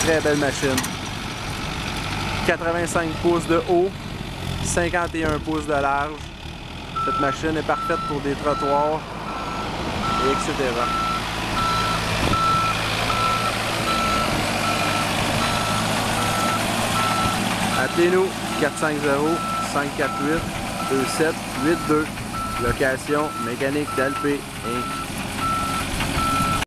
très belle machine. 85 pouces de haut, 51 pouces de large. Cette machine est parfaite pour des trottoirs, et etc. Appelez-nous 450-548-2782. Location Mécanique Dalpé Inc.